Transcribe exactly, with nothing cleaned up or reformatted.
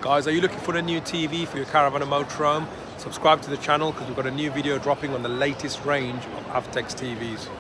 Guys, are you looking for a new T V for your caravan and motorhome? Subscribe to the channel because we've got a new video dropping on the latest range of Avtex T Vs.